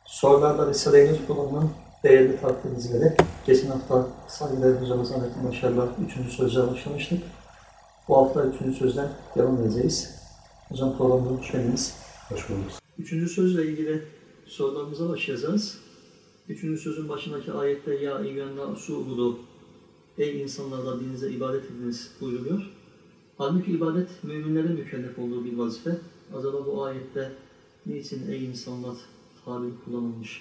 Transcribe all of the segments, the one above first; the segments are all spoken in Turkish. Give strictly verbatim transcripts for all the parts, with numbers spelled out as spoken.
Sorularla Risale-i Nur bulunan değerli takdir izleri. Geçen hafta saygıdeğer hocamız Ahmet'in başarılar üçüncü sözle başlamıştık. Bu hafta üçüncü sözden devam edeceğiz. Hocam programımıza hoş geldiniz. Hoş bulduk. Üçüncü sözle ilgili sorularımıza başlayacağız. Üçüncü sözün başındaki ayette ya eyyühennâsû ubudu, ey insanlar Rabbinize ibadet ediniz buyuruluyor. Halbuki ibadet müminlerin mükellef olduğu bir vazife. Acaba bu ayette niçin ey insanlar tabiri kullanılmış?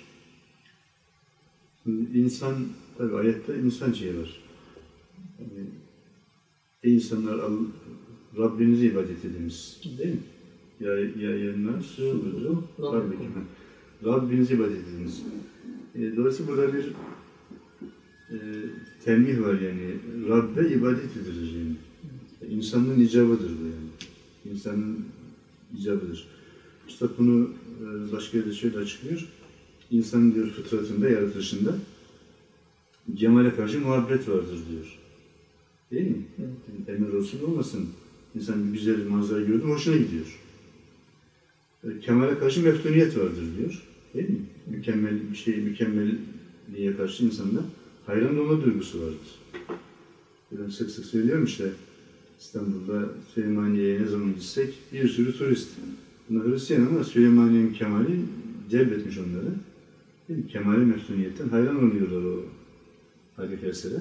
Şimdi insan, tabi ayette insan şeyi var. Yani, ey insanlar Rabbinize ibadet ediniz, değil mi? Ya ya yenler su'udu Rabbikum. Rabbinize ibadet ediniz. E, dolayısıyla burada bir e, tembih var yani. Rabbe ibadet edilir yani. İnsanın icabıdır bu yani. İnsanın icabıdır. Üstad bunu e, başka yerde şöyle açıklıyor. İnsanın diyor fıtratında, yaratılışında cemale karşı muhabbet vardır diyor. Değil mi? Evet. Emir olsun olmasın. İnsan bir güzel manzara gördü, hoşuna gidiyor. E, kemale karşı meftuniyet vardır diyor. Değil mi? Mükemmel bir şey, mükemmelliğe karşı insanda hayran olma duygusu vardır. Ben sık sık söylüyorum işte, İstanbul'da Süleymaniye'ye ne zaman gitsek bir sürü turist. Bunlar Hristiyan ama Süleymaniye'nin kemali celbetmiş onları. Değil mi? Kemali meftuniyetten hayran oluyorlar o harika esere.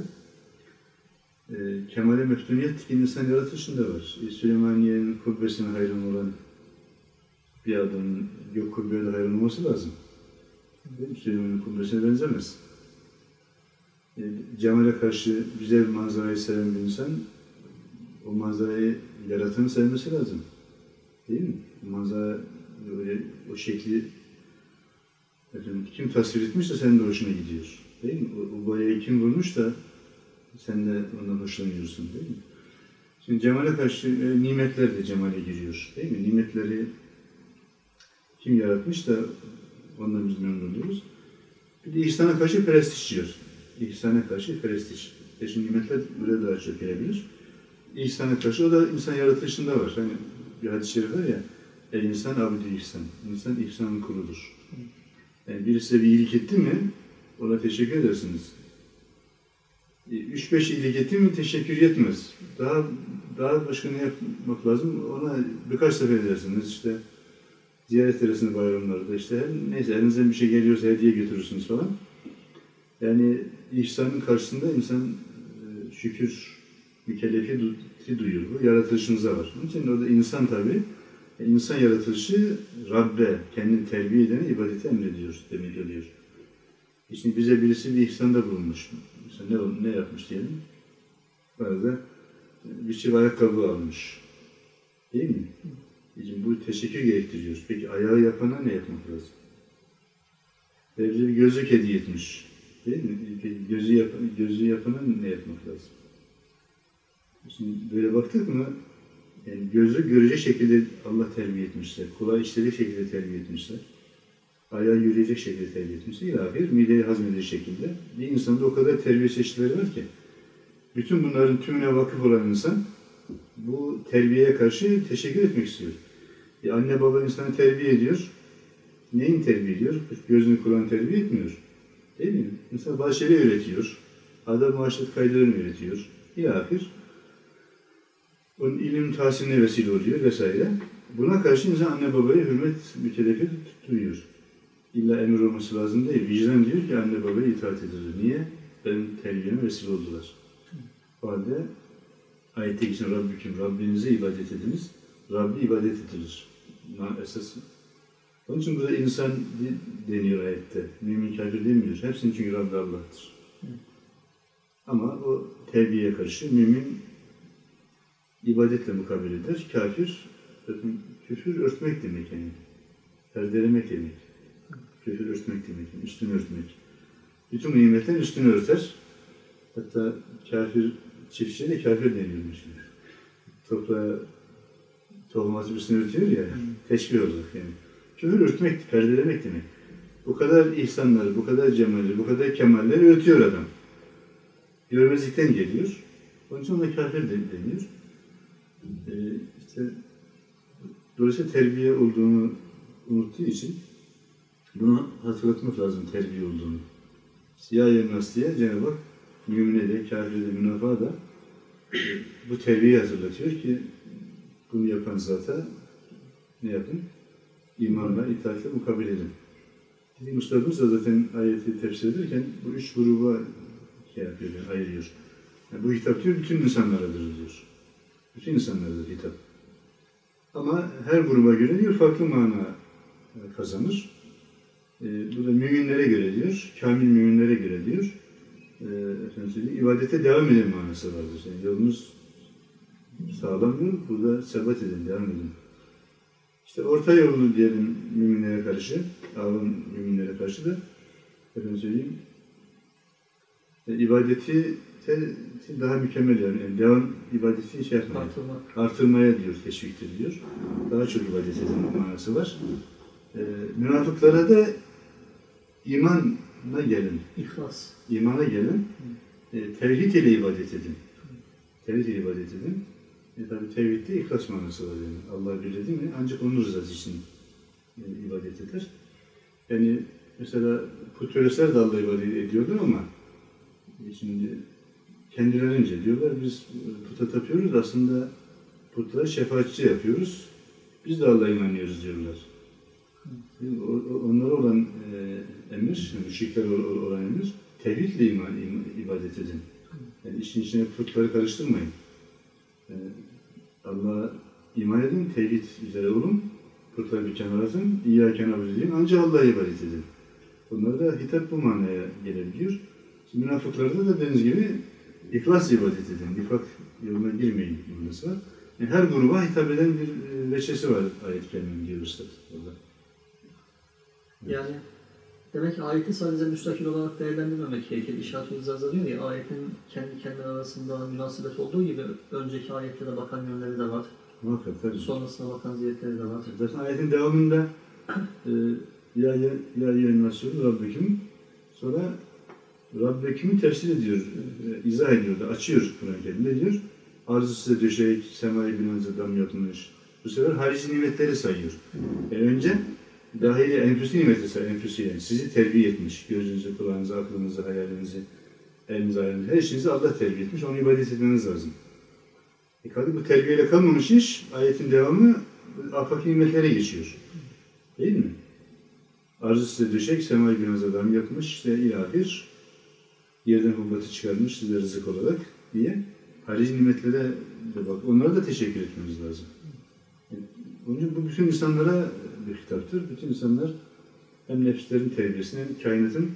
E, Kemali meftuniyet insan yaratışında var. E, Süleymaniye'nin kubbesine hayran olan bir adamın gök kubbeye de hayran olması lazım. Değil mi? Süleymaniye'nin kubbesine benzemez. E, cemale karşı güzel manzarayı seven bir insan o manzarayı yaratanı sevmesi lazım. Değil mi? O manzara, öyle, o şekli efendim, kim tasvir etmişse senin de hoşuna gidiyor. Değil mi? O, o boyayı kim vurmuş da sen de ondan hoşlanıyorsun. Değil mi? Şimdi cemale karşı e, nimetler de cemale giriyor. Değil mi? Nimetleri kim yaratmış da ondan biz memnun oluyoruz. Bir de ihsana karşı perestiş diyor. İhsana karşı perestiş. E şimdi nimetler böyle daha çok gelebilir. İhsana karşı o da insan yaratılışında var. Hani bir hadis-i şerif var ya, el insan abdü ihsan. İnsan ihsanın kuludur. Yani birisi size bir iyilik etti mi, ona teşekkür edersiniz. Üç beş iyilik etti mi teşekkür yetmez. Daha daha başka ne yapmak lazım? Ona birkaç sefer edersiniz. İşte ziyaret edersiniz bayramlarda. İşte neyse elinizden bir şey geliyorsa hediye götürürsünüz falan. Yani ihsanın karşısında insan şükür mükellefi duyuyor. Bu yaratılışımıza var. Onun için orada insan tabii, insan yaratılışı Rabbe, kendini terbiye edene ibadeti emrediyor, demek oluyor. Şimdi bize birisi bir ihsanda bulunmuş. Mesela ne, ne yapmış diyelim? Arada bir çift ayakkabı almış. Değil mi? Şimdi bu teşekkür gerektiriyor. Peki ayağı yapana ne yapmak lazım? Belki bir gözlük hediye etmiş. Değil mi? Peki gözü, yap gözü yapana ne yapmak lazım? Şimdi böyle baktık mı, yani gözü görecek şekilde Allah terbiye etmişler, kulağı işleyecek şekilde terbiye etmişler, ayağı yürüyecek şekilde terbiye etmişler, ilahir mideyi hazmedecek şekilde. Bir insanda o kadar terbiye çeşitleri var ki, bütün bunların tümüne vakıf olan insan, bu terbiyeye karşı teşekkür etmek istiyor. E anne baba insanı terbiye ediyor, neyin terbiye ediyor? Gözünü kulağını terbiye etmiyor. Değil mi? İnsan bazı şeyleri öğretiyor, adab-ı muaşeret kaydılarını öğretiyor, ilahir. Onun ilim tahsiline vesile oluyor vesaire. Buna karşı insan anne babaya hürmet mükellefi duyuyor. İlla emir olması lazım değil. Vicdan diyor ki anne babaya itaat edilir. Niye? Benim terbiyeme vesile oldular. O halde ayette geçen Rabbiküm, Rabbinize ibadet ediniz. Rabbi ibadet edilir. Esas. Onun için burada insan deniyor ayette. Mümin kafir demiyor. Hepsinin çünkü Rabbi Allah'tır. Ama o terbiyeye karşı mümin ibadetle mukabele eder. Kafir, küfür örtmek demek yani. Perdelemek demek. Küfür örtmek demek, yani üstünü örtmek. Bütün bu nimetler üstünü örter. Hatta kafir, çiftçiye de kafir deniyormuş. Toprağa tohum atıp üstünü örtüyor ya, teşbih olarak yani. Küfür örtmek, perdelemek demek. Bu kadar ihsanları, bu kadar cemalleri, bu kadar kemalleri örtüyor adam. Görmezlikten geliyor. Onun için ona kafir deniyor. Ee, işte, dolayısıyla terbiye olduğunu unuttuğu için Bunu hatırlatmak lazım terbiye olduğunu. Ya Eyyühennâs diye Cenab-ı Hak mümine de, kâfire de, münafığa da e, bu terbiyeyi hatırlatıyor ki bunu yapan zata ne yapın? İmanla, itaatle mukabil edin. Dediğim ustadımız da zaten ayeti tefsir ederken bu üç gruba şey yapıyor, yani ayırıyor. Yani bu hitap diyor, bütün insanlaradır diyor. Bütün insanlaradır hitap. Ama her gruba göre diyor, farklı mana kazanır. E, bu da müminlere göre diyor, kamil müminlere göre diyor, e, efendim söyleyeyim, ibadete devam edin manası vardır. Yani yolunuz sağlam yol, burada sebat edin, devam edin. İşte orta yolu diyelim müminlere karşı, ağın müminlere karşı da efendim söyleyeyim, e, ibadeti te, daha mükemmel yani, yani devam ibadeti şey yapmaya, Artırmak. artırmaya diyor, teşviktir diyor. Daha çok ibadet edin manası var. E, münafıklara da imanla gelin, İhlas. imana gelin, e, tevhid ile ibadet edin. Tevhid ile ibadet edin. E tabi tevhidde ihlas manası var yani. Allah birledi mi ancak onun rızası için e, ibadet eder. Yani mesela putperestler de Allah'a ibadet ediyorlar ama e, şimdi kendilerince diyorlar biz puta tapıyoruz aslında putlara şefaatçi yapıyoruz. Biz de Allah'a inanıyoruz diyorlar. Onlara olan e, emir, müşrikler olan emir, tevhidle iman, iman, ibadet edin. Yani işin içine putları karıştırmayın. Yani Allah'a iman edin, tevhid üzere olun, putları bir kenara atın, İyyâke na'budu deyin, ancak Allah'a ibadet edin. Bunlar da hitap bu manaya gelebiliyor. Şimdi münafıklarda da dediğiniz gibi ihlas ibadet edin, nifak yoluna girmeyin manası var. Yani her gruba hitap eden bir veçesi var ayet-i kerimenin diyor Üstad. Yani demek ki ayeti sadece müstakil olarak değerlendirmemek gerekir. İşaret-i İzaz'da diyor ya, ayetin kendi kendine arasında münasebet olduğu gibi önceki ayetlere bakan yönleri de var. Muhakkak tabii. Sonrasına bakan ziyaretleri de var. Zaten ayetin devamında e, ya ya ya yennâsû Rabbeküm, sonra Rabbeküm'ü tefsir ediyor, e, izah ediyor da açıyor Kur'an-ı Kerim'de diyor. Arzı size döşek, semayı binanızı dam yapmış. Bu sefer harici nimetleri sayıyor. E, önce dahili enfüsi nimeti sayıyor, enfüsi yani. Sizi terbiye etmiş. Gözünüzü, kulağınızı, aklınızı, hayalinizi, elinizi, ayağınızı, her şeyinizi Allah terbiye etmiş. Onu ibadet etmeniz lazım. E kadın bu terbiyeyle kalmamış iş, ayetin devamı afaki nimetlere geçiyor. Değil mi? Arzı size döşek, semayı binanızı dam yapmış, işte ilahir, yerden hubbatı çıkarmış size rızık olarak diye harici nimetlere de bak, onlara da teşekkür etmemiz lazım. Onun için bu bütün insanlara bir hitaptır. Bütün insanlar hem nefislerin terbiyesine hem kainatın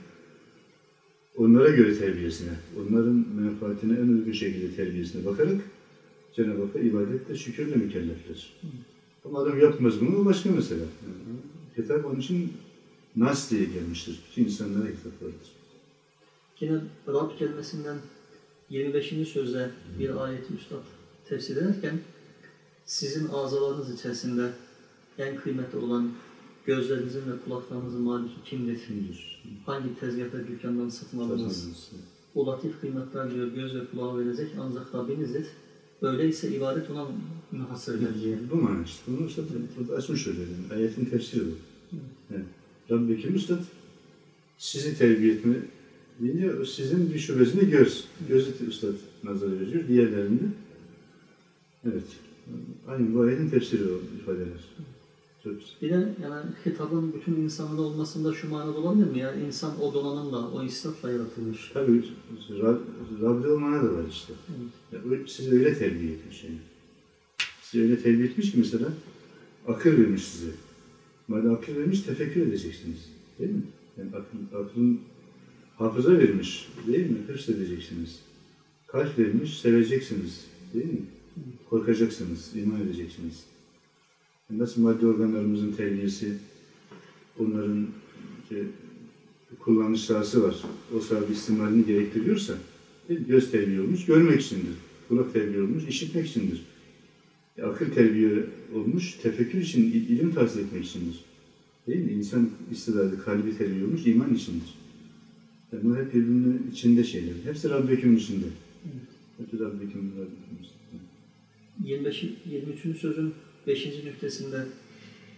onlara göre terbiyesine, onların menfaatine en uygun şekilde terbiyesine bakarak Cenab-ı Hakk'a ibadetle, şükürle mükellefler. Ama adam yapmaz bunu, o başka mesele. Yani, hitap onun için nas diye gelmiştir. Bütün insanlara hitap vardır. Yine Rab kelimesinden yirmi beşinci sözde bir ayeti üstad tefsir ederken sizin azalarınız içerisinde en kıymetli olan gözlerinizin ve kulaklarınızın maliki kimdir? Kimdir? Hangi tezgahta dükkandan satın aldınız? O latif kıymetler diyor, göz ve kulağa verecek ancak Rabbinizdir. Öyleyse ibadet ona münhasır diye. Bu mana işte. Bunu Üstad açmış öyle. Yani. Ayetin tefsiri bu. Evet. Rabbeküm Üstad sizi terbiye etme deyince sizin bir şubesinde göz. Gözü Üstad nazara veriyor. Diğerlerinde evet. Aynı bu ayetin tefsiri o ifadeler. Çok güzel. Bir de yani hitabın bütün insanlarda olmasında şu manada olabilir mi? Yani insan o donanımla, o istatla yaratılmış. Tabii Rab, Rab'de olmana da var işte. Evet. Ya, sizi öyle terbiye etmiş yani. Sizi öyle terbiye etmiş ki mesela akıl vermiş size. Madem akıl vermiş tefekkür edeceksiniz. Değil mi? Yani akıl, aklın hafıza vermiş. Değil mi? Hırs edeceksiniz. Kalp vermiş, seveceksiniz. Değil mi? Korkacaksınız, iman edeceksiniz. Nasıl madde organlarımızın terbiyesi, onların işte, kullanış sahası var. O saha istimalini gerektiriyorsa, göz terbiye olmuş, görmek içindir. Kulak terbiye olmuş, işitmek içindir. E, akıl terbiye olmuş, tefekkür için, ilim tahsil etmek içindir. Değil mi? İnsan istidadı, kalbi terbiye olmuş, iman içindir. Yani bunlar hep birbirinin içinde şeyler. Hepsi Rabbeküm'ün içinde. Hepsi Rabbeküm'ün içinde. yirmi beş, yirmi üçüncü sözün beşinci nüktesinde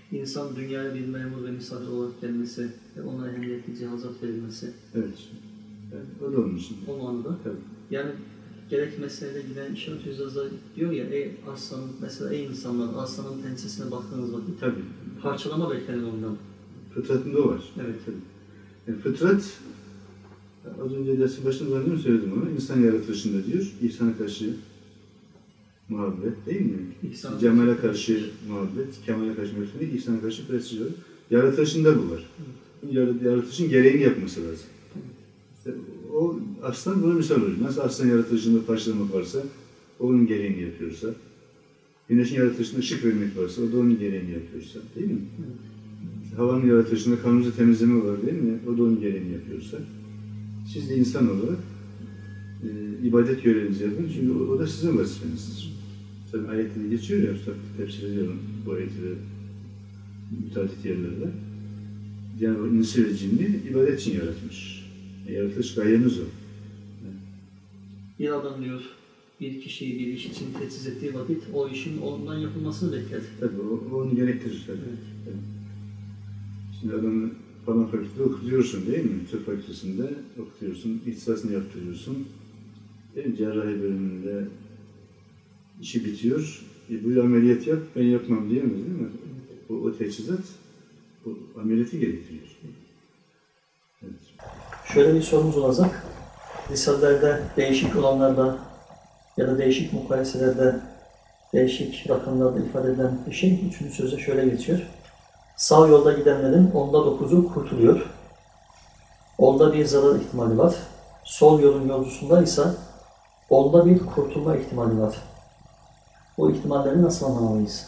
insan dünyaya bir memur ve misafir olarak gelmesi ve ona ehemmiyetli cihazat verilmesi. Evet. Yani o da onun için. O manada. Tabii. Yani gerek meselede giden İşaret Yüzyazda diyor ya, ey aslanın, mesela ey insanlar, aslanın pensesine baktığınız vakit Tabii. parçalama beklenir ondan. Fıtratında o var. Evet. Tabii. Yani fıtrat, az önce dersin başında zannediyorum söyledim ama insan yaratılışında diyor, insana karşı muhabbet değil mi? İhsan. Cemale karşı muhabbet, kemale karşı muhabbet değil, insana karşı prestij var. Yaratılışında bu var. Yarat- Yaratılışın gereğini yapması lazım. İşte o aslan buna misal oluyor. Nasıl aslan yaratılışında parçalamak varsa, o onun gereğini yapıyorsa, güneşin yaratılışında ışık vermek varsa, o da onun gereğini yapıyorsa, değil mi? Evet. Havanın yaratılışında kanımızı temizleme var değil mi? O da onun gereğini yapıyorsa. Siz de insan olarak e, ibadet görevinizi yapın. Çünkü o, o da sizin vazifenizdir. Tabi ayette geçiyor ya, Üstad tefsir ediyorum bu ayeti ve müteadit yerlerde. Yani o insi ve cinni ibadet için yaratmış. E, yaratılış gayemiz o. Bir adam diyor, bir kişiyi bir iş için teçhiz ettiği vakit o işin ondan yapılmasını bekler. Tabii o, o onu gerektirir tabii. Evet. Tabii. Şimdi adamı falan fakültede okutuyorsun değil mi? Tıp fakültesinde okutuyorsun, ihtisasını yaptırıyorsun. Değil mi? Cerrahi bölümünde işi bitiyor. E, bu ameliyat yap, ben yapmam diyemez değil mi? O, o teçhizat, o ameliyatı gerektiriyor. Evet. Şöyle bir sorumuz olacak. Risallerde değişik olanlarda ya da değişik mukayeselerde değişik rakamlarda ifade edilen bir şey. Üçüncü sözde şöyle geçiyor. Sağ yolda gidenlerin onda dokuzu kurtuluyor. Onda bir zarar ihtimali var. Sol yolun yolcusunda ise onda bir kurtulma ihtimali var. Bu ihtimalleri nasıl anlamalıyız?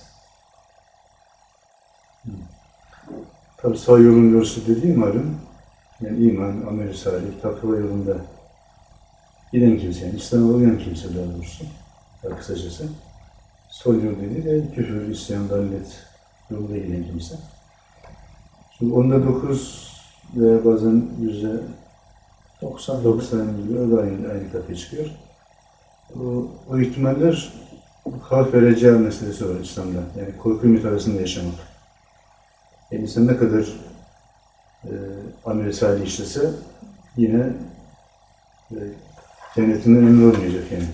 Tabi sağ yolun yolcusu dediğim malum, yani iman, amel-i salih, takva yolunda giden kimse, yani İslam'a uyan kimse daha doğrusu, daha kısacası. Sol yol dediği de küfür, isyan, dallet yolda giden kimse. Şimdi onda dokuz veya bazen yüzde doksan doksan gibi o da aynı, aynı kapıya çıkıyor. O, o ihtimaller havf ve reca meselesi var İslam'da. Yani korku ümit arasında yaşamak. Yani insan ne kadar e, amel-i salih işlese yine e, cennetinden emin olmayacak yani.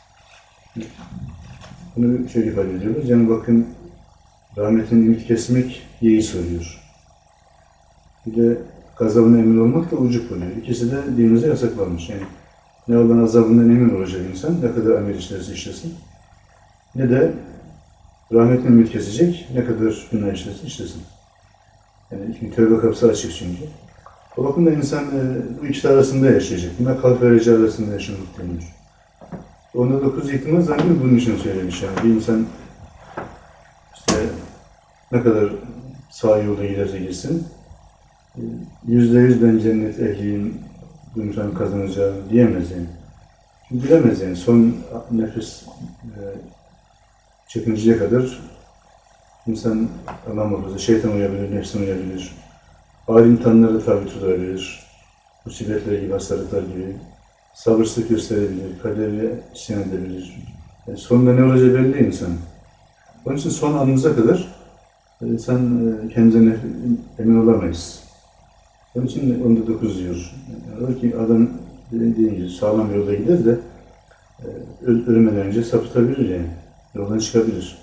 Bunu şöyle ifade ediyoruz. Yani bakın rahmetin ümit kesmek yeği soruyor. Bir de gazabına emin olmak da ucuk oluyor. İkisi de dinimize yasaklanmış. Yani ne Allah'ın azabından emin olacak insan, ne kadar amel işlerse işlesin. Ne de rahmetin ümit kesecek, ne kadar günah işlerse işlesin. Yani şimdi tövbe kapısı açık çünkü. O bakımdan insan e, bu ikisi arasında yaşayacak. Buna kalp ve reca arasında yaşamak deniyor. Onda dokuz ihtimal zannediyorum bunun için söylemiş yani. Bir insan işte ne kadar sağ yolda giderse gitsin, yüzde yüz ben cennet ehliyim, bu imtihanı kazanacağım diyemez yani. Çünkü bilemez yani. Son nefes e, çekinceye kadar insan Allah muhafaza şeytan uyabilir, nefsin uyabilir. Ağır imtihanlara tabi tutabilir. Musibetler gibi, hastalıklar gibi. Sabırsızlık gösterebilir, kaderle isyan edebilir. Yani sonunda ne olacağı belli değil insan. Onun için son anımıza kadar insan kendine emin olamayız. Onun için onda dokuz diyor. Yani ki adam dediğim gibi sağlam yolda gider de ölmeden önce sapıtabilir yani. Yoldan çıkabilir.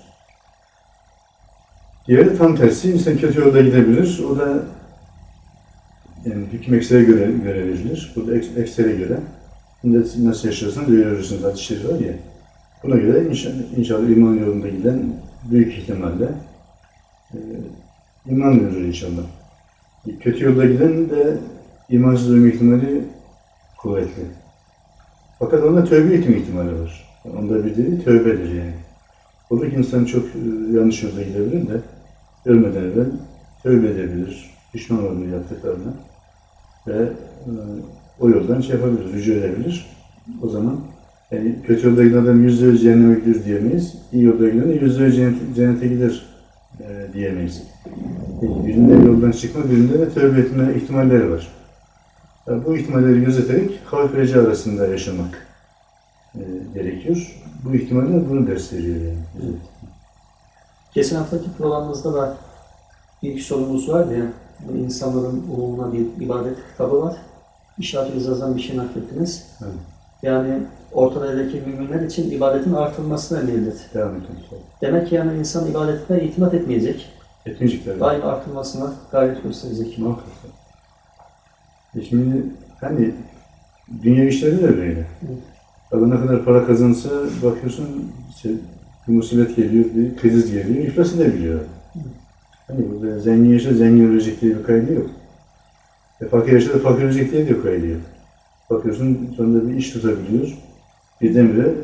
Diğeri tam tersi, insan kötü yolda gidebilir. O da yani hüküm eksere göre, göre verilir. Bu da eks, eksere göre. Nasıl yaşıyorsanız öyle ölürsünüz hadis-i şerif var ya. Buna göre inşallah, inşallah iman yolunda giden büyük ihtimalle e, iman verir inşallah. Kötü yolda giden de imansız ölme ihtimali kuvvetli. Fakat onda tövbe etme ihtimali var. Onda bir değil, tövbedir yani. Oradaki insan çok e, yanlış yolda gidebilir de ölmeden evvel tövbe edebilir, pişman olabilir yaptıklarına ve e, o yoldan şey yapabilir, rücu edebilir. O zaman yani kötü yolda giden adam yüzde yüz cehenneme gider diyemeyiz. İyi yolda giden de yüzde yüz cennete, cennete gider e, diyemeyiz. Yani birinde yoldan çıkma, birinde de tövbe etme ihtimalleri var. Yani bu ihtimalleri gözeterek havf ve reca arasında yaşamak e, gerekiyor. Bu ihtimaller bunu ders veriyor yani. Evet. Geçen haftaki programımızda da bir iki sorumuz vardı ya, bu insanların umumuna bir ibadet kitabı var. İşaret İzaz'dan bir şey naklettiniz. Evet. Yani orta derecedeki müminler için ibadetin artırılmasını emredilir. Devam edelim. Demek ki yani insan ibadetine itimat etmeyecek. Etmeyecekler. Daima artırılmasına gayret gösterecek. Muhakkak. E şimdi hani dünya işleri de böyle. Evet. Adam ne kadar para kazansa bakıyorsun işte bir musibet geliyor, bir kriz geliyor, iflas edebiliyor. Evet. Hani burada zengin yaşa zengin ölecek diye bir kaydı yok. E, fakir yaşa da fakir ölecek diye bir kaydı yok. Bakıyorsun sonunda bir iş tutabiliyor. Birdenbire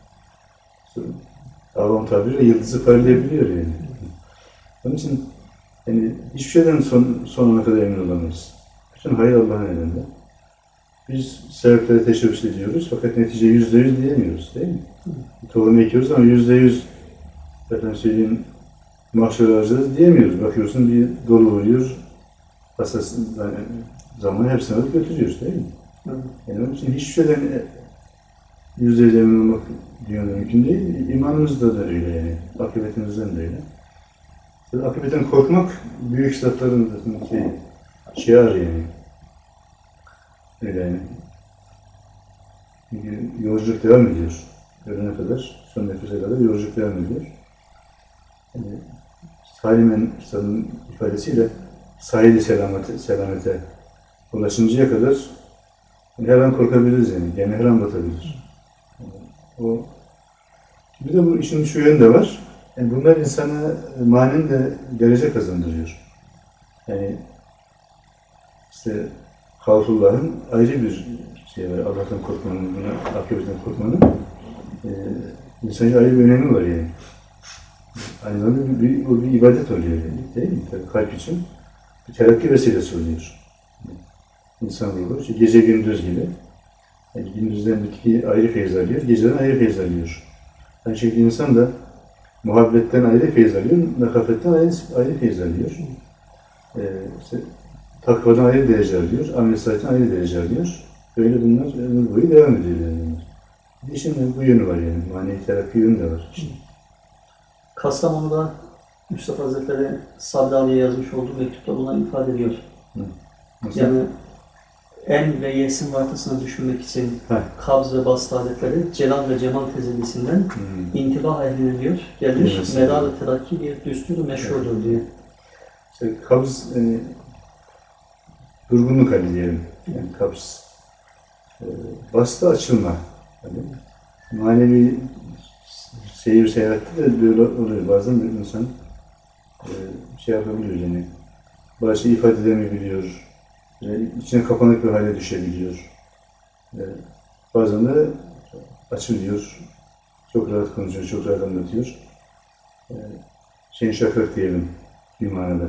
avam tabiriyle yıldızı parlayabiliyor yani. Onun için yani hiçbir şeyden son, sonuna kadar emin olamayız. Bütün hayır Allah'ın elinde. Biz sebeplere teşebbüs ediyoruz fakat netice yüzde yüz diyemiyoruz değil mi? Hı. Tohum ekiyoruz ama yüzde yüz efendim söyleyeyim mahşer alacağız diyemiyoruz. Bakıyorsun bir dolu oluyor, hassas yani, zamanı hepsini alıp götürüyoruz değil mi? Hı. Yani onun için hiçbir şeyden yüzde yüz emin olmak dünyada mümkün değil. İmanımızda da öyle yani. Akıbetimizden de öyle. Tabii akıbetten korkmak büyük statların şey, şiar yani. Öyle yani. Çünkü yolculuk devam ediyor. Ölene kadar, son nefese kadar yolculuk devam ediyor. Yani, Salimen Usta'nın ifadesiyle sahili selamete, selamete ulaşıncaya kadar yani her an korkabiliriz yani. Gemi her an batabilir. Yani, o, bir de bu işin şu yönü de var. Yani bunlar insana manen de derece kazandırıyor. Yani işte Havfullah'ın ayrı bir şey var. Allah'tan korkmanın, buna akıbetten korkmanın e, insanca ayrı bir önemi var yani. Aynı zamanda bir, bir, o bir ibadet oluyor yani, değil mi? Tabii kalp için bir terakki vesilesi oluyor. Yani İnsan ruhu, işte gece gündüz gibi. Yani gündüzden bitki ayrı feyiz alıyor, geceden ayrı feyiz alıyor. Aynı şekilde insan da muhabbetten ayrı feyiz alıyor, mekafetten ayrı, ayrı feyiz alıyor. Ee, işte, takvadan ayrı derece alıyor, amel saatten ayrı derece alıyor. Böyle bunlar ömür boyu devam ediyor yani. Bir de şimdi bu yönü var yani, manevi terakki yönü de var. İşte. Kastamonu'da Üstad Hazretleri Sabri Ali'ye yazmış olduğu mektupta buna ifade ediyor. Hı. Nasıl? Yani en ve yesin vartısını düşünmek için Heh. kabz ve bast aletleri celal ve cemal tezellisinden Hmm. intibah ehline diyor. Gelmiş Evet. medar ve terakki bir düstur meşhurdur evet. diyor. İşte kabz, e, durgunluk hali diyelim. Yani kabz. E, bastı açılma. Yani, manevi seyir seyahatte de böyle oluyor. Bazen bir insan e, şey yapabiliyor yani. Bazı şey ifade edemeyebiliyor. Yani içine kapanık bir hale düşebiliyor. E, bazen de açılıyor. Çok rahat konuşuyor, çok rahat anlatıyor. E, şeyin şakrak diyelim bir manada.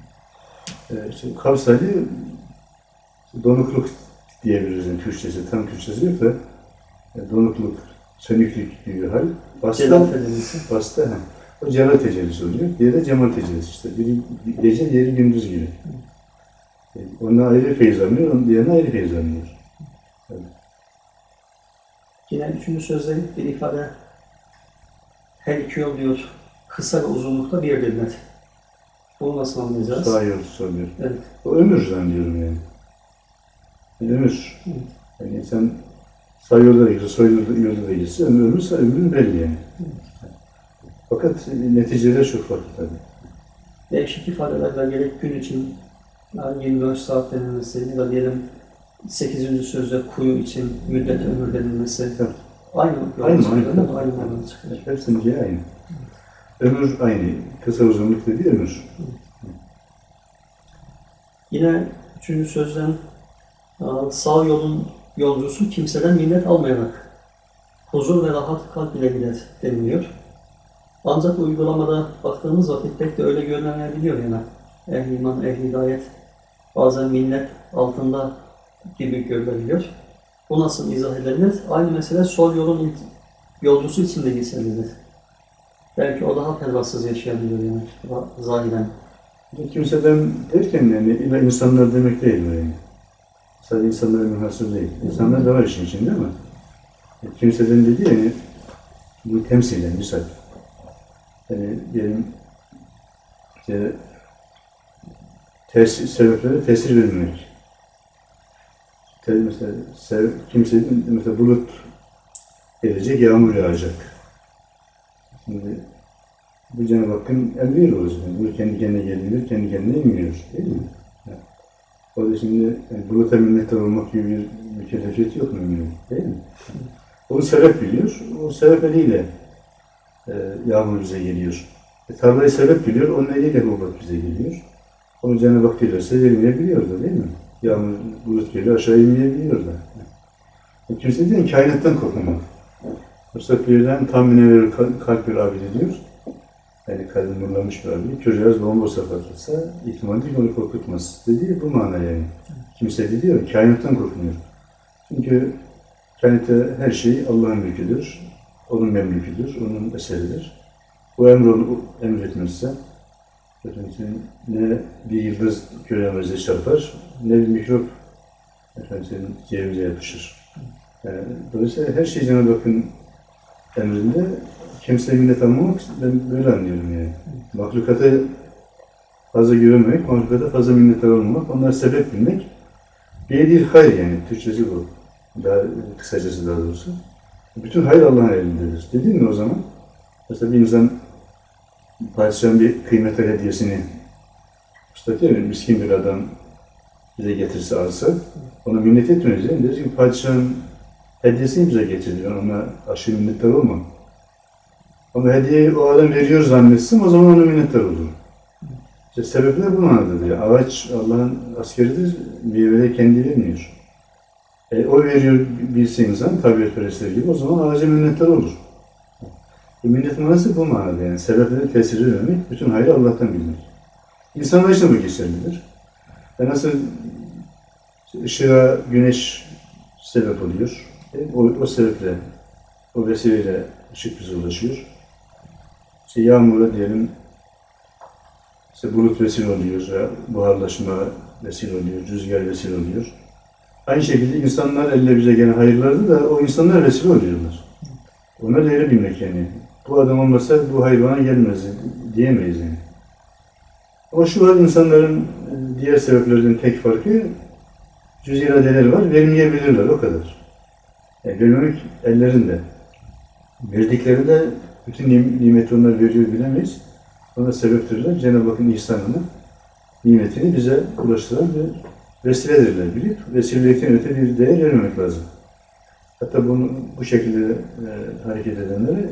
E, işte kabz hali donukluk diyebiliriz yani Türkçesi. Tam Türkçesi yok da e, donukluk, sönüklük gibi bir hal. Basta, Celal tecellisi. Basta, ha. O celal tecellisi oluyor. Diğeri de cemal tecellisi işte. Biri gece, diğeri gündüz gibi. E, ondan ayrı feyiz almıyor, onun diğerine ayrı feyiz almıyor. Evet. Yine üçüncü sözde bir ifade her iki yol diyor. Kısa ve uzunlukta birdirler. Bunu nasıl anlayacağız? Sağ yol soruyor. Evet. O ömür zannediyorum yani. yani ömür. Evet. Yani insan sağ yolda da girse, sol yolda, yolda da girse ömür ömürse ömrün belli yani. Evet. Fakat neticeler çok farklı tabii. Değişik ifadelerle gerek gün için yani yirmi dört saat denilmesi ya da diyelim sekizinci sözde kuyu için müddet ömür denilmesi. Evet. Aynı Aynı, aynı. aynı, aynı manada çıkıyor. Hepsinin diye aynı. Ömür aynı. Kısa uzunluk dediği ömür. Yine üçüncü sözden sağ yolun yolcusu kimseden minnet almayarak huzur ve rahat kalp ile gider deniliyor. Ancak uygulamada baktığımız vakit pek de öyle görünemeyebiliyor yani. Ehl-i iman, ehl-i hidayet bazen minnet altında gibi görülebiliyor. Bu nasıl izah edilir? Aynı mesele sol yolun yolcusu için de geçerlidir. Belki o daha pervasız yaşayabiliyor yani zahiren. Kimseden derken yani illa insanlar demek değil mi yani? Sadece insanlara münhasır değil. İnsanlar da var işin içinde ama kimseden dedi yani bu temsilen misal. Yani diyelim işte tesir, sebeplere tesir vermemek. Te, mesela sev, kimse mesela bulut gelecek, yağmur yağacak. Şimdi bu Cenab-ı Hakk'ın emriyle o zaman. Bu kendi kendine geliyor, kendi kendine inmiyor. Değil mi? Yani, o da şimdi yani buluta minnettar olmak gibi bir mükellefiyet yok mümin. Değil mi? Onu sebep biliyor. O sebep eliyle e, yağmur bize geliyor. E, tarlayı sebep biliyor. Onun eliyle hububat bize geliyor. Onu Cenab-ı Hak dilerse vermeyebiliyor da değil mi? Yağmur, bulut geliyor, aşağı inmeyebiliyor da. E, kimse değil mi? Kainattan korkmamak. Fırsat birden tahmine verir kalp bir abid ediyor. Yani kalbim mırlamış bir abi. Çocuğuz bombosa patlatsa ihtimal değil onu korkutmaz. Dediği bu mana yani. Kimse de diyor kainattan korkmuyor. Çünkü kainatta her şey Allah'ın mülküdür. Onun memlüküdür, onun eseridir. Bu emrolu emretmezse efendim, ne bir yıldız küremize çarpar, ne bir mikrop efendim, ciğerimize yapışır. Yani, dolayısıyla her şey Cenab-ı Hakk'ın emrinde kimseye minnet almamak, ben böyle anlıyorum yani. Mahlukata fazla güvenmemek, mahlukata fazla minnettar olmamak, onlara sebep bilmek bir değil hayır yani, Türkçesi bu. Daha kısacası daha doğrusu. Bütün hayır Allah'ın elindedir. Dedin mi o zaman? Mesela bir insan padişahın bir kıymet hediyesini işte diyor ya, miskin bir adam bize getirse alsa, ona minnet etmiyoruz yani. Deriz ki padişahın hediyesini bize getirdi. Ben ona aşırı minnettar olmam. Ama hediyeyi o adam veriyor zannetsem o zaman ona minnettar olur. İşte sebepler bu manada diyor. Ağaç Allah'ın askeridir, meyveleri kendi vermiyor. E, o veriyor bilse insan, tabiatperestler gibi, o zaman ağaca minnettar olur. Bu minnet manası bu manada yani. Sebepleri tesir vermek, bütün hayrı Allah'tan bilmek. İnsanlar için bu geçerlidir. E nasıl ışığa güneş sebep oluyor, e, o, o sebeple, o vesileyle ışık bize ulaşıyor. İşte yağmura diyelim, işte bulut vesile oluyor, buharlaşma vesile oluyor, rüzgar vesile oluyor. Aynı şekilde insanlar elle bize gelen hayırlardı da o insanlar vesile oluyorlar. Ona değeri bilmek yani. Bu adam olmasa bu hayır bana gelmez diyemeyiz yani. Ama şu var insanların diğer sebeplerden tek farkı cüz iradeleri var, vermeyebilirler o kadar. Yani vermemek ellerinde. Verdikleri de bütün nimeti onlar veriyor bilemeyiz. Ona sebeptirler. Cenab-ı Hakk'ın ihsanını, nimetini bize ulaştıran bir vesiledirler bilip vesilelikten öte bir değer vermemek lazım. Hatta bunu bu şekilde e, hareket edenleri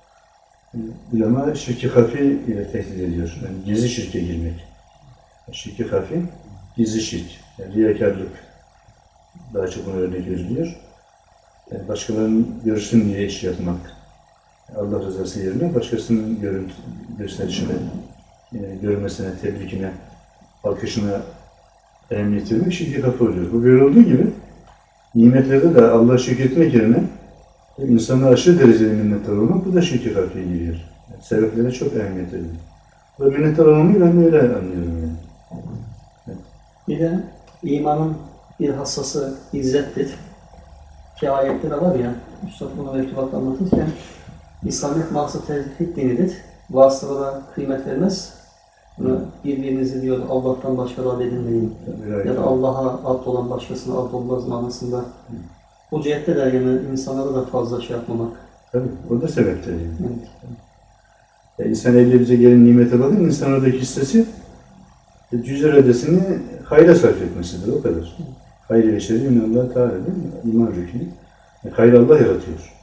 ulema şirk-i hafi ile tehdit ediyor. Yani gizli şirke girmek. Şirk-i hafi, gizli şirk. Yani riyakarlık daha çok buna örnek veriliyor. Yani başkalarının görsün diye iş yapmak. Allah rızası yerine başkasının görüntü, gösterişine, yani görmesine, tebrikine, alkışına emniyet vermek şirk-i hafi oluyor. Bu böyle olduğu gibi nimetlerde de Allah'a şükretmek yerine insanlara aşırı derecede minnettar olmak, bu da şirk-i hafiye giriyor. Yani sebeplere çok ehemmiyet ediyor. Bu minnettar olmayı ben öyle anlıyorum yani. Evet. Bir de imanın bir hassası izzettir. Ki ayetleri var ya, Üstad bunu mektubatta anlatırken İslamiyet mahsı tevhid dinidir. Vasıflara kıymet vermez. Bunu birbirinizi diyor Allah'tan başka da edinmeyin. Ya da Allah'a ad olan başkasına ad olmaz manasında. Hı. Bu cihette de yani insanlara da fazla şey yapmamak. Tabii, o da sebeptir yani. Evet. Yani insan elle bize gelen nimete bakın, insan oradaki hissesi cüz iradesini hayra sarf etmesidir, o kadar. Hayır-ı beşeri minallah Teala değil mi? İman rükünü. Yani hayır Allah yaratıyor.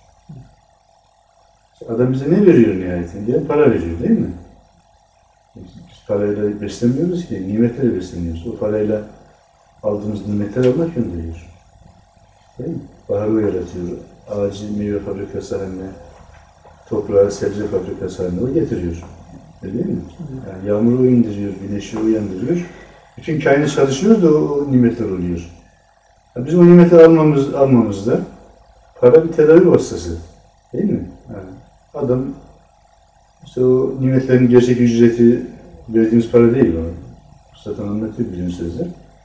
Adam bize ne veriyor nihayetinde? Diye para veriyor değil mi? Biz parayla beslenmiyoruz ki, nimetlerle besleniyoruz. O parayla aldığımız nimetler Allah gönderiyor. Değil mi? Baharı yaratıyor, ağacı meyve fabrikası haline, toprağı sebze fabrikası haline o getiriyor. Değil mi? Yani yağmuru o indiriyor, güneşi o uyandırıyor. Bütün kainat çalışıyor da o, o nimetler oluyor. Yani bizim o nimeti almamız, almamızda para bir tedavi vasıtası. Değil mi? Yani adam işte o nimetlerin gerçek ücreti verdiğimiz para değil o. Zaten anlatıyor bizim sözler.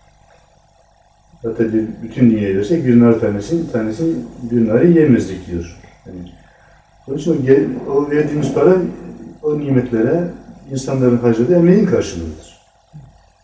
Hatta bir, bütün dünyayı versek bir nar tanesi, tanesi bir narı yiyemezdik diyor. Yani, onun için o, o verdiğimiz para o nimetlere insanların harcadığı emeğin karşılığıdır.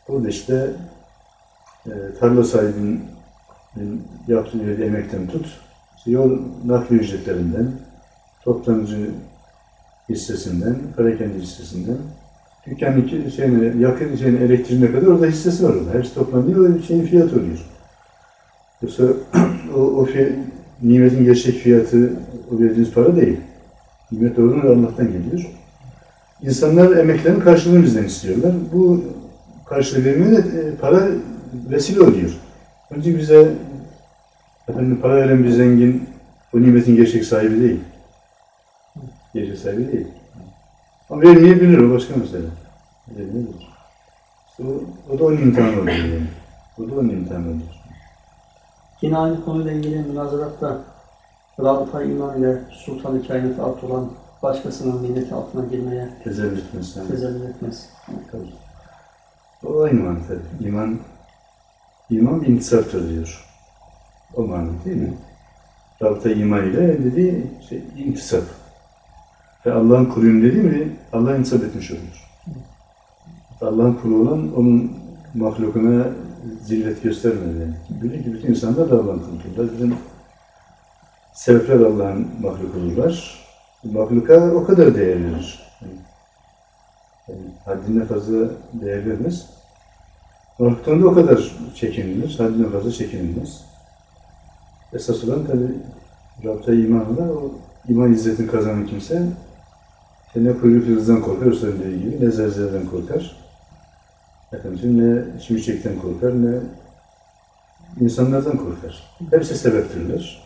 Burada işte e, tarla sahibinin yaptığı bir emekten tut, işte yol nakli ücretlerinden, toptancı hissesinden, perakende hissesinden, dükkanın şeyine, yakın şeyine, elektriğine kadar orada hissesi var orada. Hepsi toplanıyor, o şeyin fiyatı oluyor. Yoksa o, o fiyat, nimetin gerçek fiyatı, o verdiğiniz para değil. Nimet oradan Allah'tan geliyor. İnsanlar emeklerinin karşılığını bizden istiyorlar. Bu karşılığı vermeye de e, para vesile oluyor. Önce bize efendim, para veren bir zengin o nimetin gerçek sahibi değil. Gerçek sahibi değil. Ama vermeyebilir, o başka mesele. Vermeyebilir. İşte o, o da onun imtihanı oluyor yani. O da onun imtihanı oluyor. Yine aynı konuyla ilgili münazaratta Rabıta iman ile Sultan-ı Kainat'a ait olan başkasının minneti altına girmeye Tezellül etmez. Yani. tezellül etmez. Tabii. O aynı mantık. İman, iman bir intisaptır diyor. O mantık değil mi? Rabıta iman ile dediği şey, intisap. Ve Allah'ın kuluyum dediği mi Allah'a intisap etmiş olur. Allah'ın kulu olan onun mahlukuna zillet göstermedi. Yani. Böyle ki bütün insanlar da Allah'ın kuludurlar. Bizim sebepler Allah'ın mahluk olurlar. Mahluka o kadar değer verir. Yani, yani haddinden fazla değer vermez. Mahluktan da o kadar çekinilir. Haddinden fazla çekinilmez. Esas olan tabi Rabıta imanla o iman izzetini kazanan kimse ne kuyruk yıldızdan korkar, o söylediği gibi, ne zelzelden korkar, efendim, ne şimşekten korkar, ne insanlardan korkar. Hepsi sebeptirler.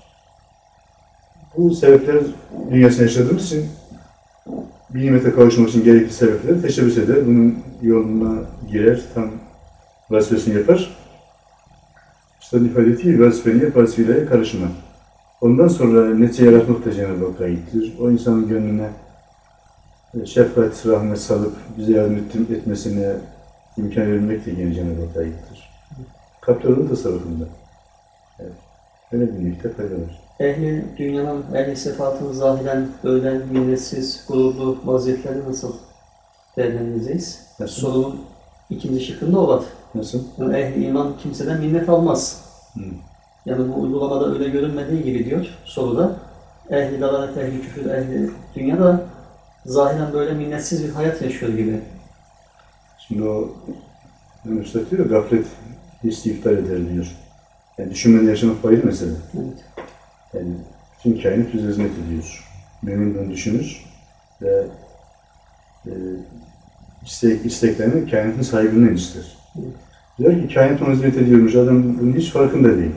Bu sebepler dünyasında yaşadığımız için bir nimete kavuşmak için gerekli sebepleri teşebbüs eder. Bunun yoluna girer, tam vazifesini yapar. İşte ifade ettiği vazifeni yap, vazifeyle karışma. Ondan sonra netice yaratmak da Cenab-ı Hakk'a aittir. O insanın gönlüne şefkat, rahmet salıp bize yardım etmesine imkan vermek de yine Cenab-ı Hakk'a aittir. Kaptanın tasarrufunda. Evet. Öyle bilmekte fayda var. Ehli dünyanın ehli sıfatını zahiren böyle minnetsiz, gururlu vaziyetleri nasıl değerlendireceğiz? Nasıl? Sorunun ikinci şıkkında o var. Nasıl? Yani ehli iman kimseden minnet almaz. Hı. Yani bu uygulamada öyle görünmediği gibi diyor soruda. Ehli dalalet, ehli küfür, ehli dünyada zahiren böyle minnetsiz bir hayat yaşıyor gibi. Şimdi o Üstad diyor, gaflet hissi iptal eder diyor. Yani düşünmeden yaşamak ayrı mesele. Evet. Yani tüm kainat bize hizmet ediyor. Mümin bunu düşünür ve e, istek, isteklerini kainatın sahibinden ister. Evet. Diyor ki kainat ona hizmet ediyormuş, adam bunun hiç farkında değil.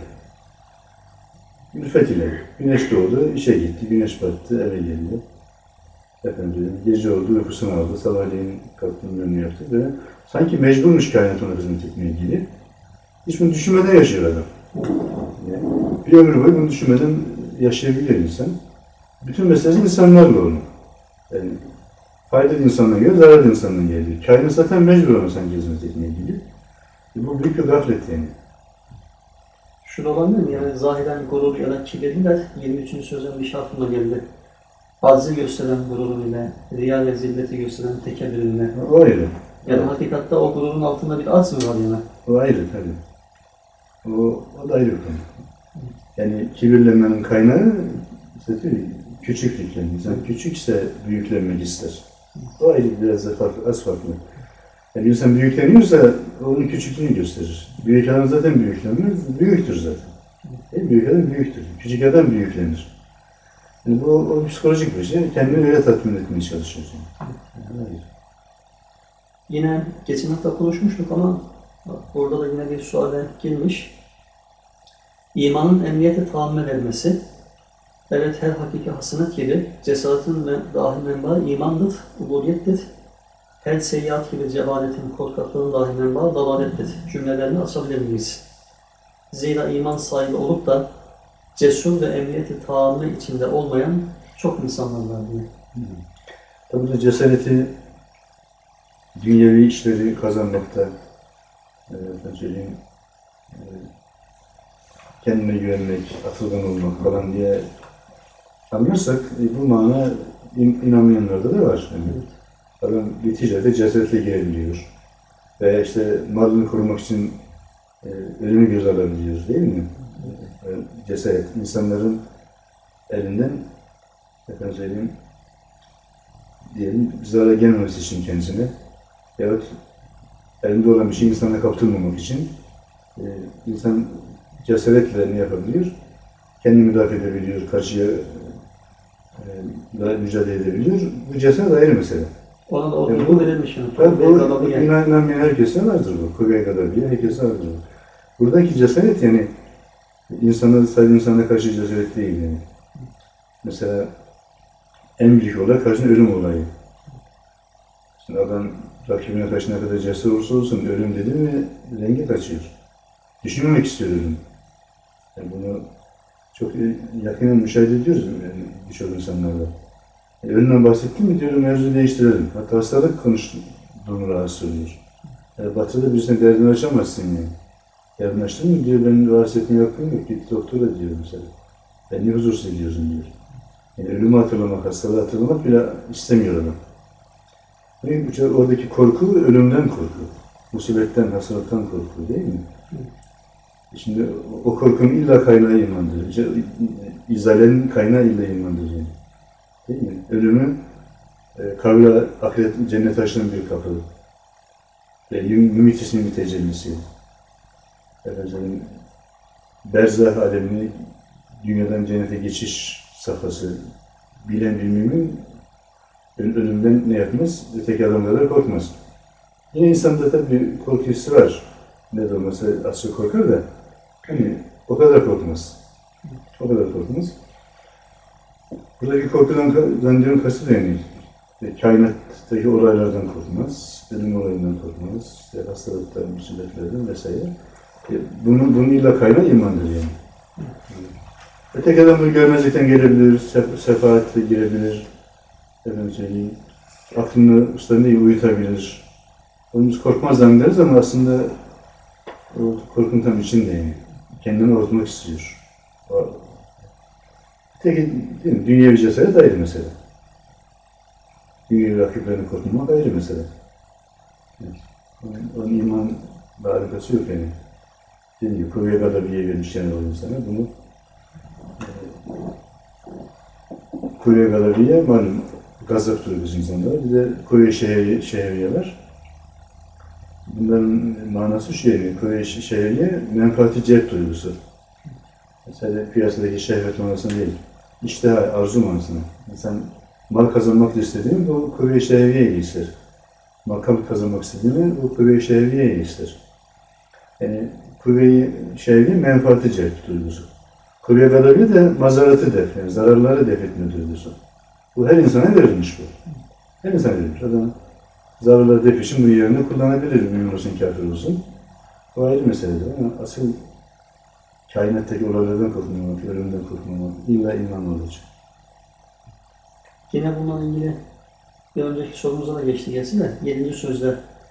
Ülfet ile güneş doğdu, işe gitti, güneş battı, eve geliyor. Efendim, gece oldu, uykusunu aldı, sabahleyin kalktı, önünü yaptı ve sanki mecburmuş kainat ona hizmet etmeye ilgili. Hiç bunu düşünmeden yaşıyor adam. Yani bir ömür boyu bunu düşünmeden yaşayabilir insan. Bütün meselesi insanlarla onu. Yani faydalı insandan geliyor, zararlı insandan geliyor. Kainat zaten mecbur ona sanki hizmet etmeye ilgili. E bu büyük bir gaflet yani. Şurada olabilir mi? Yani zahiren gurur ya da kibirliler yirmi üçüncü sözün bir şartına geldi. Azzi gösteren gururun ile, riya ve zilleti gösteren tekebbürün ile. O ayrı. Yani hakikatte o gururun altında bir az mı var yani? O ayrı tabii. O, o da ayrı bir konu. Yani kibirlenmenin kaynağı işte diyor, küçüklük yani. İnsan küçükse büyüklenmek ister. O ayrı biraz da farklı, az farklı. Yani bir insan büyükleniyorsa onun küçüklüğünü gösterir. Büyük adam zaten büyüklenmez, büyüktür zaten. Yani büyük adam büyüktür, küçük adam büyüklenir. Yani bu o psikolojik bir şey, kendini öyle tatmin etmeye çalışıyor. Yani. Yani Yine geçen hafta konuşmuştuk ama orada da yine bir suale girmiş. İmanın emniyete tahammül edilmesi, evet her hakiki hasenat gibi cesaretin ve dahi menbaı imandır, ubudiyettir. Her seyyiat gibi cehaletin, korkaklığın dahi menbaı dalalettir cümlelerini açabilir miyiz? Zira iman sahibi olup da cesur ve emniyeti tahammül içinde olmayan çok insanlar var diye. Tabii da cesareti dünyevi işleri kazanmakta, e, ben söyleyeyim, e, kendine güvenmek, atılgan olmak falan diye anlarsak e, bu mana in, inanmayanlarda da var. Yani adam bir ticarete cesaretle girebiliyor. Veya işte malını korumak için e, ölümü göz alabiliyoruz değil mi? E, cesaret, insanların elinden efendim söyleyeyim, diyelim zarar gelmemesi için kendisine yahut elinde olan bir şey insana kaptırmamak için e, insan cesaretle ne yapabiliyor? Kendini müdafaa edebiliyor, karşıya e, mücadele edebiliyor. Bu cesaret ayrı mesele. Ona da o Yani bu verilmiş yani. Tabii Tabii, bu inanmayan herkese vardır bu. Kuvvet kadar bir herkese vardır bu. Buradaki cesaret yani insana, sadece insana karşı cesaret değil yani. Mesela en büyük olay karşısında ölüm olayı. Şimdi adam rakibine karşı ne kadar cesur olursa olsun ölüm dedi mi rengi kaçıyor. Düşünmemek istiyor ölüm. Yani bunu çok yakinen müşahede ediyoruz yani birçok insanlarla. E, ölümden bahsettim mi diyorum mevzu değiştirelim. Hatta hastalık konuştuğunu rahatsız oluyor. Yani Batı'da birisine derdini açamazsın yani. Derdini açtın mı diyor ben rahatsız etmeye hakkım yok. Git doktora diyor mesela. Ben niye huzursuz ediyorsun diyor. Yani ölümü hatırlamak, hastalığı hatırlamak bile istemiyor adam. Yani oradaki korku ölümden korku. Musibetten, hastalıktan korku değil mi? Şimdi o korkunun illa kaynağı imandır. İşte, izalenin kaynağı illa imandır yani. Değil mi? Ölümü e, kavga, ahiret, cennet açılan bir kapı. Ve ümit ismi bir tecellisi. Efendim, berzah alemini dünyadan cennete geçiş safhası bilen bir mümin ölümden ne yapmaz? Öteki adam kadar korkmaz. Yine insanda tabii bir korku hissi var. Ne de olmasa az çok korkar da hani o kadar korkmaz. O kadar korkmaz. Buradaki korkudan zannediyorum kastı da yani kainattaki olaylardan korkmaz, ölüm olayından korkmaz, işte hastalıktan, musibetlerden vesaire. Bunun, bunun illa kaynağı imandır yani. Öteki adam bunu görmezlikten gelebilir, sef sefaatle girebilir, efendim söyleyeyim, aklını ustalarını iyi uyutabilir. Biz korkmaz zannederiz ama aslında o korkun tam içinde yani. Kendini ortmak istiyor. Öteki dünyevi cesaret ayrı mesele. Dünyevi rakiplerini korkmamak ayrı mesele. Onun, onun imanla alakası yok yani. Dediğim gibi kuvveye kadar bir yer vermiş yani o insana. Bunu e, kuvveye kadar bir yer malum gazap duygusu insanlara. Bir de kuvve-i şehriye, şehriye var. Bunların manası şu yani, kuvve-i şehriye menfaati cep duygusu. Mesela piyasadaki şehvet manasında değil. İşte arzu manasında. İnsan mal kazanmak istediğini bu kuvve-i şehriye ister. Makam kazanmak istediğini bu kuvve-i şehriye ister. Yani kuvve-i şehriye menfaati cep duygusu. Kuvve-i gadabi de mazaratı def, yani zararları def etme duygusu. Bu her insana verilmiş bu. Her insana verilmiş. Adam zararları def için bu yerini kullanabilir, mümin olsun, kafir olsun. Bu ayrı meseledir ama asıl kainattaki olaylardan korkmamak, ölümden korkmamak, illa imanla olacak. Yine bununla ilgili bir önceki sorumuza da geçti gerçi de yedinci sözde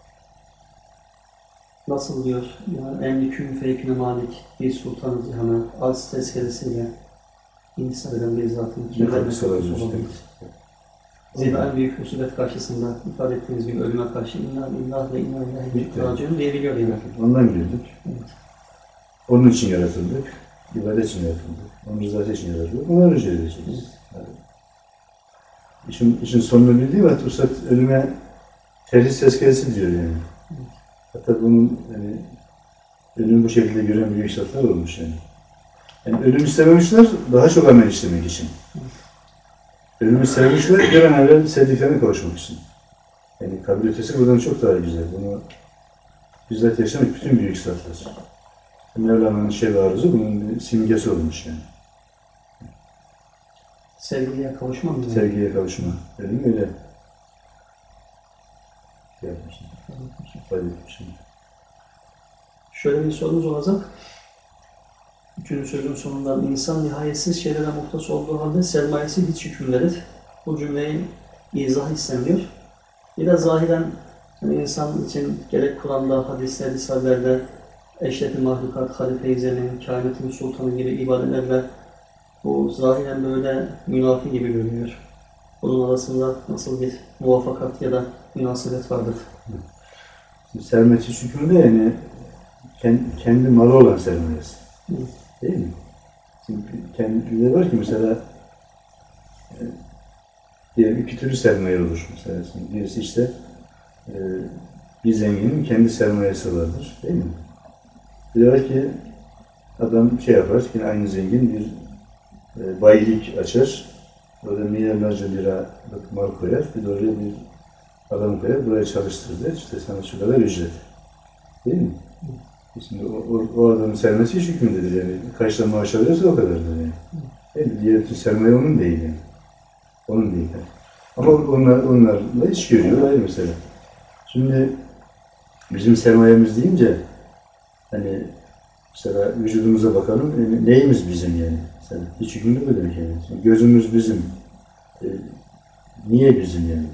nasıl diyor? Yani emliküm feykine malik bir sultan cihana az tezkeresiyle intisar eden bir zatın kimlerine korkusu olabilir. Zira en büyük musibet karşısında ifade ettiğiniz gibi ölüme karşı inna illah ve inna ilahe raciun diyebiliyor yani. Ondan girdik. Evet. Onun için yaratıldık. İbadet için yaratıldık. Onun rızası için yaratıldık. Ona rücu edeceğiz. Yani, işin, işin sonunu bildiği vakit Üstad ölüme terhis tezkeresi diyor yani. Evet. Hatta bunun yani, ölümü bu şekilde gören büyük üstadlar olmuş yani. Yani ölüm istememişler, daha çok amel işlemek için. Evet. Ölümü sevmişler, bir an evvel sevdiklerine kavuşmak için. Yani kabul ötesi buradan çok daha güzel. Bunu bizzat yaşamış bütün büyük üstadlar. Mevlana'nın şev arzusu bunun bir simgesi olmuş yani. Sevgiliye kavuşma mı? Sevgiye kavuşma. Ölüm öyle. Yapmışım. İfade etmişim. Şöyle bir sorumuz olacak. Üçüncü sözün sonunda insan nihayetsiz şeylere muhtaç olduğu halde sermayesi hiç hüküm verir. Bu cümleyi izah isteniyor. Bir de zahiren yani insan için gerek Kur'an'da, hadisler, risallerde eşref-i mahlukat, halife-i zemin, kainatın sultanı gibi ibadelerle bu zahiren böyle münafi gibi görünüyor. Bunun arasında nasıl bir muvaffakat ya da münasebet vardır? sermayesi hükmü de yani kendi malı olan sermayesi. Değil mi? Şimdi kendileri var ki mesela diyelim iki türlü sermaye olur. Mesela birisi işte e, bir zenginin kendi sermayesi vardır. Değil mi? Bir de var ki adam şey yapar, yine aynı zengin bir e, bayilik açar. Orada milyarlarca lira mal koyar. Bir de oraya bir adam koyar, buraya çalıştırır. İşte sana şu kadar ücret. Değil mi? Şimdi o, o, o adamın sermayesi hiç hükmündedir yani. Kaç lira maaş alıyorsa o kadardır yani. Değil mi? Diğer bütün sermaye onun değil yani. Onun değil yani. Ama onlar, onlarla iş görüyor ayrı mesela. Şimdi bizim sermayemiz deyince hani mesela vücudumuza bakalım, yani neyimiz bizim yani? Mesela hiç hükümlü mü demek yani? Şimdi gözümüz bizim. E, niye bizim yani?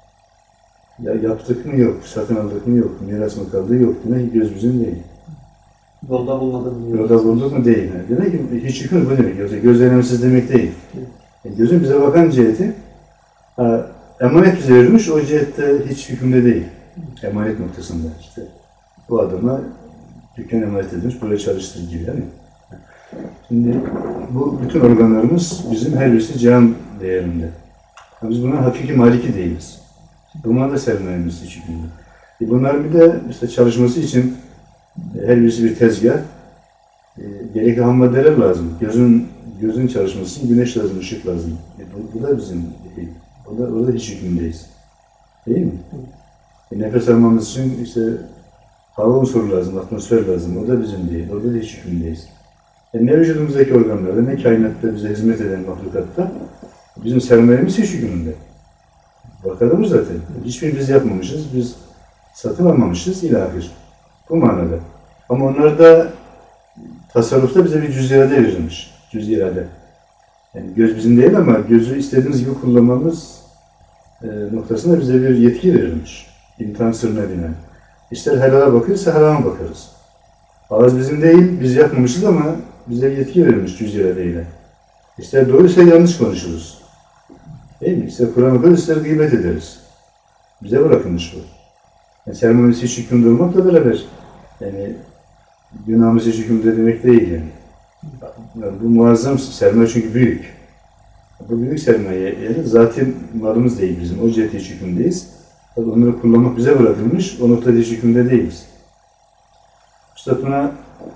Ya yaptık mı yok, satın aldık mı yok, miras mı kaldı yok. Demek ki göz bizim değil. Yolda bulmadım diyor. Yolda bulduk mu değil. Yani. Demek ki hiç hükümlü bu demek. Yoksa göz önemsiz demek değil. Yani gözün bize bakan ciheti, ha, emanet bize verilmiş, o cihette hiç hükümde değil. Emanet noktasında işte. Bu adama dükkan emanet edilmiş, buraya çalıştır gibi değil mi? Şimdi bu bütün organlarımız bizim her birisi cihan değerinde. Ama biz buna hakiki maliki değiliz. Bunlar da sermayemiz hiç hükümde. E bunlar bir de işte çalışması için her birisi bir tezgah. E, gerekli ham maddeler lazım. Gözün gözün çalışması için güneş lazım, ışık lazım. E, bu, bu da bizim değil. O da, orada hiç hükümdeyiz. Değil mi? E, nefes almamız için işte hava unsuru lazım, atmosfer lazım. O da bizim değil. Orada da hiç hükümdeyiz. E, ne vücudumuzdaki organlarda, ne kainatta bize hizmet eden mahlukatta bizim sermayemiz hiç hükümünde. Bakalım zaten. Hiçbir biz yapmamışız, biz satın almamışız ilahir. Bu manada. Ama onlar da tasarrufta bize bir cüz irade verilmiş. Cüz irade. Yani göz bizim değil ama gözü istediğimiz gibi kullanmamız e, noktasında bize bir yetki verilmiş. İmtihan sırrına binen. İster helala bakırsa helala bakarız. Ağız bizim değil, biz yapmamışız ama bize yetki verilmiş cüz iradeyle. İster doğruysa yanlış konuşuruz. Değil mi? İster Kur'an okuruz, ister gıybet ederiz. Bize bırakılmış bu. Yani sermayesi hiç hükümde olmakla beraber yani günahımız hiç hükümde demek değil yani. Yani bu muazzam sermaye çünkü büyük. Bu büyük sermaye yani zaten malımız değil bizim. O cihette hiç hükümdeyiz. Tabii onları kullanmak bize bırakılmış. O noktada hiç hükümde değiliz. Üstad buna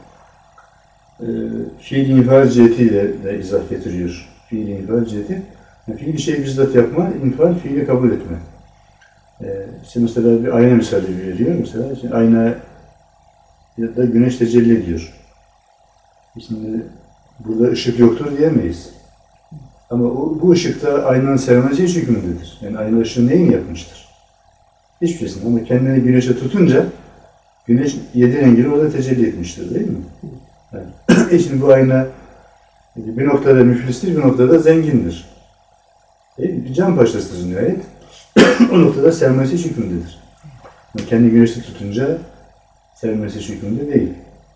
e, fiil infal cihetiyle de izah getiriyor. Fiil infal ciheti. Yani fiil bir şeyi bizzat yapma, infal fiili kabul etme. E, işte mesela bir ayna misali veriyor. Mesela işte ayna ya da güneş tecelli ediyor. Şimdi burada ışık yoktur diyemeyiz. Ama o, bu ışıkta aynanın sermayesi hiç hükmündedir. Yani ayna ışığı neyin yapmıştır? Hiçbir şeysin. Ama kendini güneşe tutunca güneş yedi rengiyle orada tecelli etmiştir değil mi? Yani, e şimdi bu ayna bir noktada müflistir, bir noktada zengindir. Değil mi? Bir cam parçasıdır nihayet. O noktada sermayesi hiç hükmündedir. Yani kendi güneşte tutunca sermayesi hiç hükmünde değil.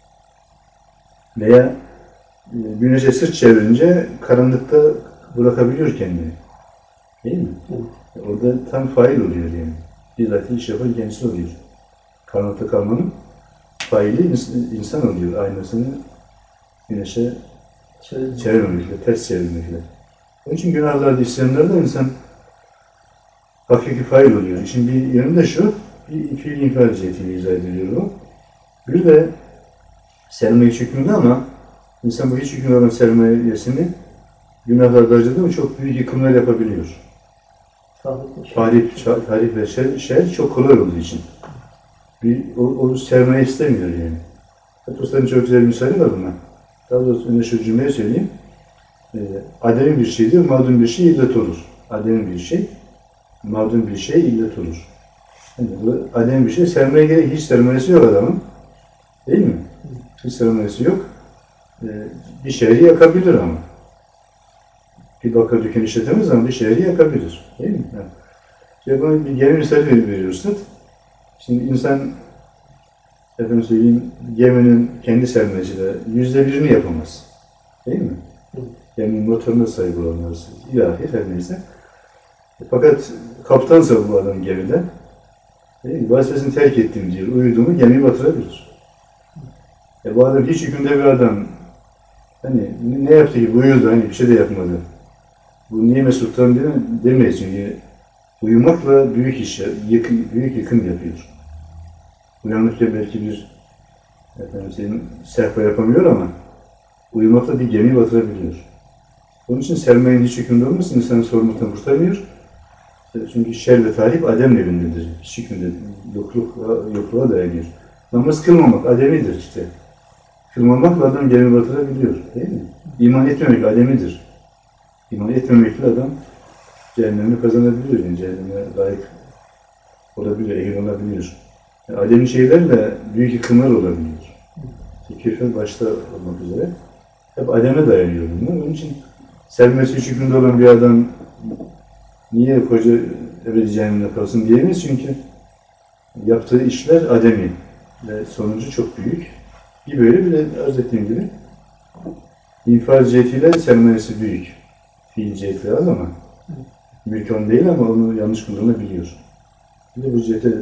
Veya güneşe sırt çevirince karanlıkta bırakabiliyor kendini. Değil mi? Evet. Orada tam fail oluyor yani. Bizzat iş yapan kendisi oluyor. Karanlıkta kalmanın faili insan oluyor. Aynasını güneşe çevirmemekle, ters çevirmekle. Onun için günahlarda, isyanlarda insan hakiki fail oluyor. Şimdi bir yönü de şu, bir fiil infal cihetiyle izah ediliyor o. Bir de sermaye hiç hükmünde ama insan bu hiç hükmünde olan sermayesini günahlarda harcadığı mı çok büyük yıkımlar yapabiliyor. Tarif, tarif ve şer, şer çok kolay olduğu için. Bir, o, o sermaye istemiyor yani. Hatta Usta'nın çok güzel bir misali var buna. Daha doğrusu önce şu cümleyi söyleyeyim. E, adem bir şeydir, madun bir şey illet olur. Adem bir şey, madun bir şey illet olur. Yani bu adem bir şey, sermaye gerek, hiç sermayesi yok adamın. Değil mi? Hiç sermayesi yok. E, bir şehri yakabilir ama. Bir bakır dükkanı işletemez ama bir şehri yakabilir. Değil mi? Yani, işte buna bir gemi misali veriyorsun. Şimdi insan, efendim söyleyeyim, geminin kendi sermayesiyle yüzde birini yapamaz. Değil mi? Geminin motoruna sahip olamaz. İlahi her neyse. Fakat kaptansa bu adam gemide, Değil mi? Vazifesini terk ettim diyor. Uyuduğumu gemiyi batırabilir. E bu adam hiç hükümde bir adam. Hani ne yaptı ki? Uyudu, hani bir şey de yapmadı. Bu niye mesultan demeyiz çünkü uyumakla büyük iş, yıkım, büyük yıkım yapıyor. Uyanıkça belki bir efendim, senin sehpa yapamıyor ama uyumakla bir gemi batırabiliyor. Onun için sermayenin hiç hükümde olması insanın sorumluluktan kurtarmıyor. Çünkü şer ve talip adem evindedir. Hiç hükümde yoklukla, yokluğa dayanıyor. Namaz kılmamak ademidir işte. Kılmamakla adam gemi batırabiliyor, değil mi? İman etmemek ademidir. İman etmemekle adam cehennemi kazanabiliyor, yani cehenneme layık olabiliyor, ehil olabiliyor. Yani ademi şeylerle büyük yıkımlar olabiliyor. Küfür başta olmak üzere hep ademe dayanıyor bunlar. Onun için sermesi üç hükümde olan bir adam niye koca ebedi cehennemde kalsın diyemeyiz çünkü yaptığı işler ademi ve sonucu çok büyük. Bir böyle bir de arz ettiğim gibi infaz cihetiyle sermayesi büyük. Fiil cihetiyle az ama mülk on değil ama onu yanlış kullanabiliyor. Bir de bu cihete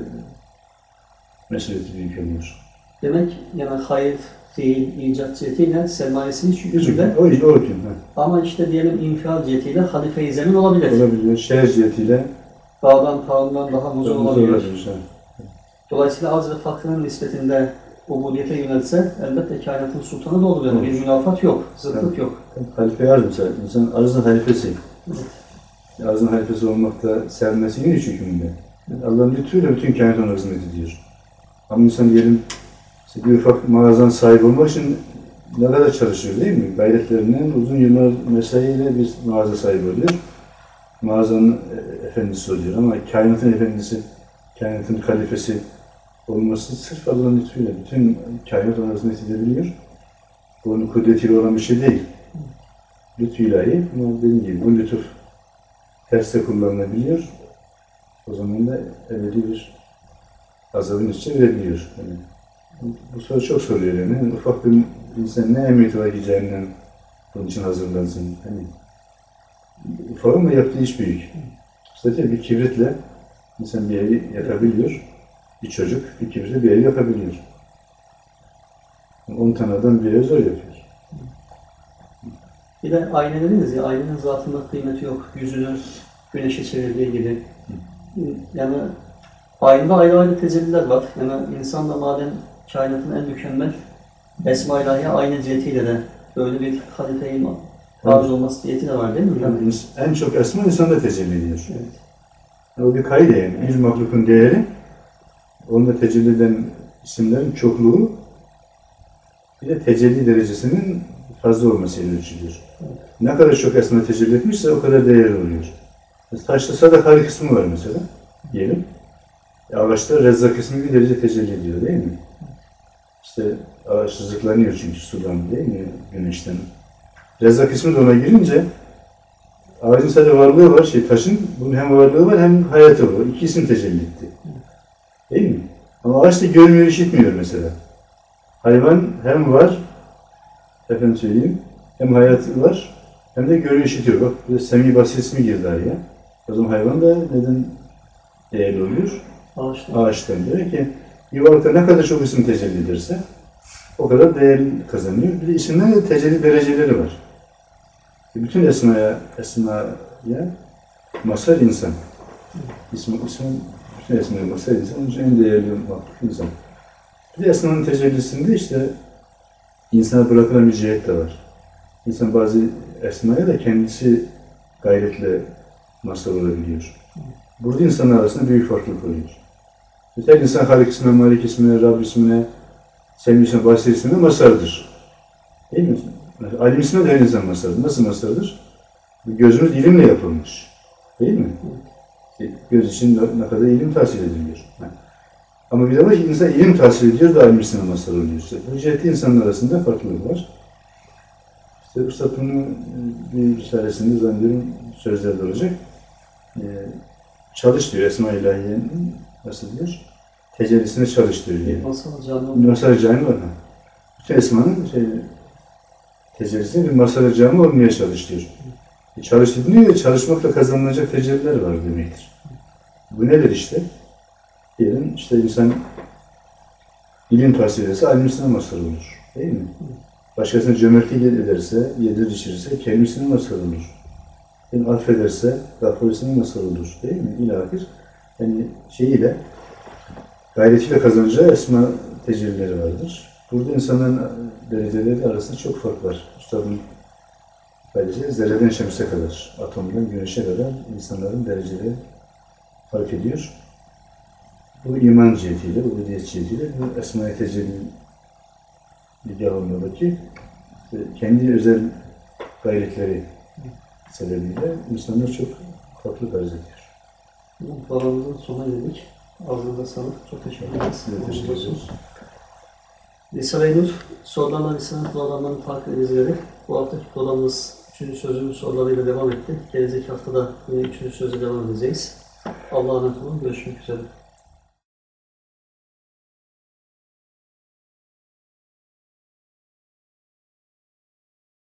mesuliyeti büyük oluyor. Demek yani hayır, fiil, icat cihetiyle sermayesinin hükmünde. O, o hüküm. Ama işte diyelim infial cihetiyle halife-i zemin olabilir. Olabilir. Şer cihetiyle Dağdan, tağından daha muzur olabilir. olabilir. Dolayısıyla arz ve fakrının nispetinde ubudiyete yönelse elbette kainatın sultanı da olur. Yani bir münafat yok, zıtlık evet. yok. Halife arz mesela. İnsan arzın halifesi. Evet. Arzın halifesi olmakta sermesinin üç hükmünde. Yani Allah'ın lütfuyla bütün kainatın hizmet ediyor. Ama insan diyelim işte bir ufak mağazan sahibi olmak için ne kadar çalışıyor değil mi? Gayretlerinden uzun yıllar mesaiyle bir mağaza sahibi oluyor. Mağazanın efendisi oluyor ama kainatın efendisi, kainatın halifesi olması sırf Allah'ın lütfuyla bütün kainat arasında edebiliyor. Bu onun kudretiyle olan bir şey değil. Lütfu ilahi ama dediğim gibi bu lütuf terste kullanılabiliyor. O zaman da ebedi bir azabın içine verebiliyor. Yani bu soru çok soruyor yani. yani. Ufak bir insan ne emniyeti var ki cehennem bunun için hazırlansın. Yani, ufak ama yaptığı iş büyük. Zaten bir kibritle insan bir evi yakabiliyor. Bir çocuk bir kibritle bir evi yakabiliyor. On tane adam bir ev zor yapıyor. Bir de ayna dediniz ya, aynanın zatında kıymeti yok. Yüzünü güneşe çevirdiği gibi. Yani aynada ayrı ayrı tecelliler var. Yani insan da madem kainatın en mükemmel Esma-i İlahiye aynı cihetiyle de böyle bir halife-i arz olması ciheti de var değil mi? Yani en çok esma insanda tecelli ediyor. Evet. O bir kaydı yani. Bir mahlukun değeri, onunla tecelli eden isimlerin çokluğu, bir de tecelli derecesinin fazla olmasıyla ölçülüyor. Evet. Ne kadar çok esma tecelli etmişse o kadar değerli oluyor. Taşta sadakali kısmı var mesela, diyelim. E, ağaçta rezzak kısmı bir derece tecelli ediyor değil mi? İşte ağaç rızıklanıyor çünkü sudan değil mi, güneşten. Rezzak kısmı da ona girince ağacın sadece varlığı var, şey taşın bunun hem varlığı var hem hayatı var. İki isim tecelli etti. Değil mi? Ama ağaç da görmüyor, işitmiyor mesela. Hayvan hem var, efendim söyleyeyim, hem hayatı var, hem de görüyor, işitiyor. Bak, burada Semi Basir ismi girdi araya. O zaman hayvan da neden değerli oluyor? Ağaçtan. Ağaçtan. Demek ki bir varlıkta ne kadar çok isim tecelli ederse o kadar değer kazanıyor. Bir de isimlerin de tecelli dereceleri var. Bütün esmaya, esmaya mazhar insan. İsmi, ismin, bütün esmaya mazhar insan, onun için en değerli mahluk insan. Bir de esmanın tecellisinde işte insana bırakılan bir cihet de var. İnsan bazı esmaya da kendisi gayretle mazhar olabiliyor. Burada insanlar arasında büyük farklılık oluyor. Her insan Halik ismine, Malik ismine, Rab ismine, Semih ismine, Basir ismine mazhardır. Değil mi? Alim ismine de her insan mazhardır. Nasıl mazhardır? Gözümüz ilimle yapılmış. Değil mi? Göz için ne kadar ilim tahsil ediliyor. Ama bir de var ki insan ilim tahsil ediyor da alim ismine mazhar oluyor. İşte bu cihette insanlar arasında farklılık var. İşte Üstad bunu bir risalesinde zannediyorum sözlerde olacak. Ee, çalış diyor Esma-i İlahiye'nin, nasıl diyor? Tecellisini çalış diyor. Yani. Masal cami Masal cami var mı? Bütün Esma'nın şey, tecellisine bir masal cami olmaya çalış diyor. E, çalış dediğinde çalışmakla kazanılacak tecelliler var demektir. Bu nedir işte? Diyelim işte insan ilim tahsil ederse ailesine mazhar olur. Değil mi? Başkasına cömertlik ederse, yedirir içirirse kendisine mazhar olur. Yani affederse gafurasına mazhar olur. Değil mi? İlahir. Yani şeyiyle, gayretiyle kazanacağı esma tecellileri vardır. Burada insanların dereceleri arasında çok fark var. Üstadın ifadesi zerreden şemse kadar, atomdan güneşe kadar insanların dereceleri fark ediyor. Bu iman cihetiyle, ubudiyet cihetiyle, bu esma-i tecelli nigahındaki kendi özel gayretleri sebebiyle insanlar çok farklı tarz ediyor. Programımızın sonuna geldik. Ağzınıza sağlık. Çok teşekkür ederiz. Size teşekkür ederiz. Risale-i Nur, sorularla Risale programlarını takip edildi. Bu haftaki programımız üçüncü sözün sorularıyla devam etti. Gelecek haftada yine üçüncü sözle devam edeceğiz. Allah'a emanet olun. Görüşmek üzere.